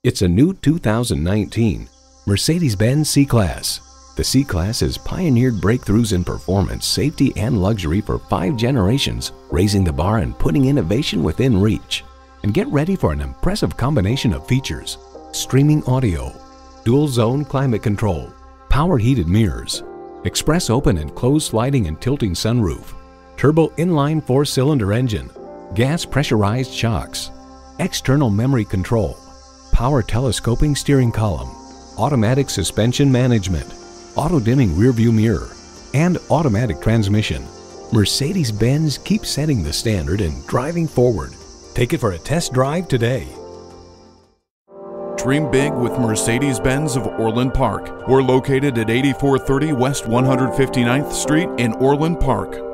It's a new 2019 Mercedes-Benz C-Class. The C-Class has pioneered breakthroughs in performance, safety, and luxury for 5 generations, raising the bar and putting innovation within reach. And get ready for an impressive combination of features: streaming audio, dual-zone climate control, power heated mirrors, express open and closed sliding and tilting sunroof, turbo inline 4-cylinder engine, gas pressurized shocks, external memory control, power telescoping steering column, automatic suspension management, auto-dimming rearview mirror, and automatic transmission. Mercedes-Benz keeps setting the standard in driving forward. Take it for a test drive today. Dream big with Mercedes-Benz of Orland Park. We're located at 8430 West 159th Street in Orland Park.